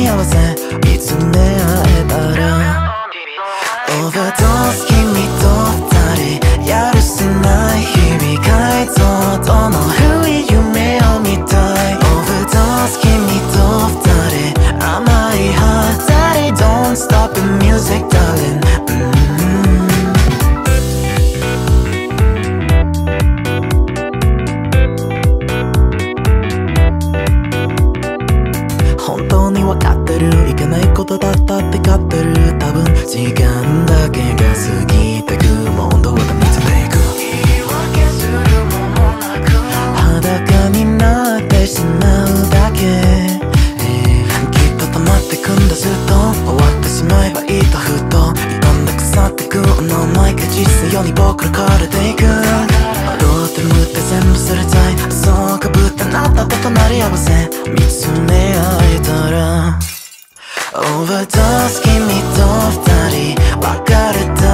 り合わせ見つめ合えたらオーバードーズ君と二人やるせない日々改造どの古い夢を見たいオーバードーズ君と二人甘いハータリ Don't stop the music darling、本当に分かってるいけないことだったって勝ってる多分時間だけが過ぎてく問答が見つめいく言い訳するものなく裸になってしまうだけ、きっと溜まってくんだずっと終わってしまえばいいとふと傷んで腐ってくの毎回実際ように僕ら枯れていく踊ってるって全部すれちゃいそうかぶったなったと隣り合わせ見つめ合えたらオーバードーズ君と二人別れた